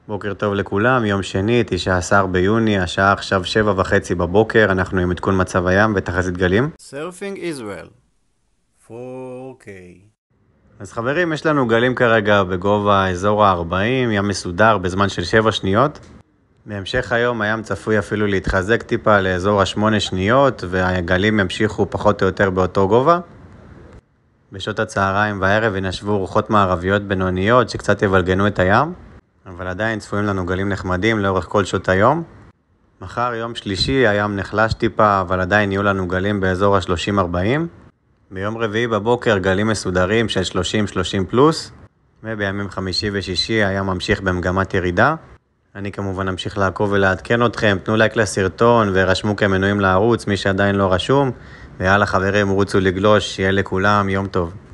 בוקר טוב לכולם, יום שני, 19 ביוני, השעה עכשיו 7:30 בבוקר, אנחנו עם עדכון מצב הים ותחזית גלים. Surfing Israel 4K. אז חברים, יש לנו גלים כרגע בגובה אזור ה-40, ים מסודר בזמן של 7 שניות. בהמשך היום הים צפוי אפילו להתחזק טיפה לאזור ה-8 שניות, והגלים ימשיכו פחות או יותר באותו גובה. בשעות הצהריים והערב ינשבו רוחות מערביות בינוניות שקצת יבלגנו את הים. אבל עדיין צפויים לנו גלים נחמדים לאורך כל שעות היום. מחר יום שלישי הים נחלש טיפה, אבל עדיין יהיו לנו גלים באזור ה-30-40. ביום רביעי בבוקר גלים מסודרים של 30 פלוס. ובימים חמישי ושישי הים ממשיך במגמת ירידה. אני כמובן אמשיך לעקוב ולעדכן אתכם. תנו לייק לסרטון ורשמו כמנויים לערוץ, מי שעדיין לא רשום. ויאללה חברים, רוצו לגלוש, שיהיה לכולם יום טוב.